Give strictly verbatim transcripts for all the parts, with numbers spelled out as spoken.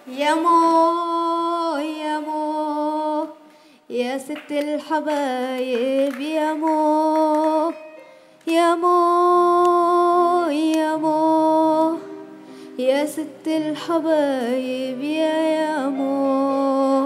يا مو يا مو يا ست الحبايب يا مو يا مو يا مو يا ست الحبايب يا يا مو.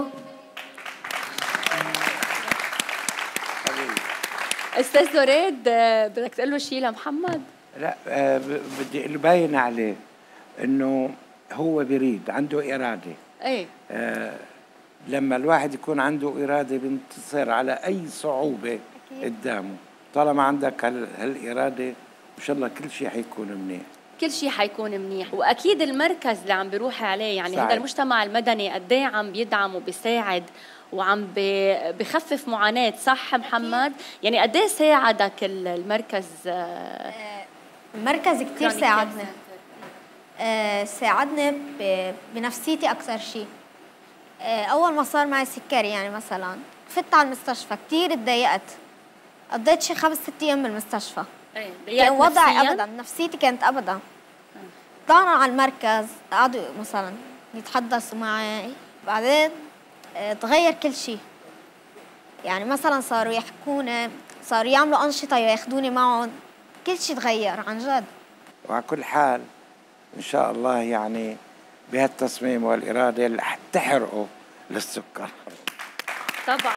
استاذ زريد بدك تقول له شيء لمحمد؟ لا آه بدي باين عليه انه هو بيريد، عنده اراده. ايه آه لما الواحد يكون عنده اراده بينتصر على اي صعوبه قدامه. طالما عندك هالاراده ان شاء الله كل شيء حيكون منيح. كل شيء حيكون منيح، واكيد المركز اللي عم بيروح عليه يعني هذا المجتمع المدني قد ايه عم بيدعم وبيساعد وعم بخفف معاناه، صح محمد؟ يعني قد ايه ساعدك المركز؟ المركز كثير ساعدني. آه ساعدني بنفسيتي اكثر شيء. آه اول ما صار معي سكري يعني مثلا فت على المستشفى كثير تضايقت، قضيت شي خمس ست ايام بالمستشفى. ايه كان وضعي ابدا، نفسيتي كانت ابدا. طلعنا على المركز قعدوا مثلا يتحدثوا معي، بعدين اه تغير كل شيء. يعني مثلا صاروا يحكوني، صاروا يعملوا انشطه ياخذوني معهم، كل شيء تغير عن جد. وعلى كل حال ان شاء الله يعني بهالتصميم والاراده اللي حتحرقوا للسكر. طبعا.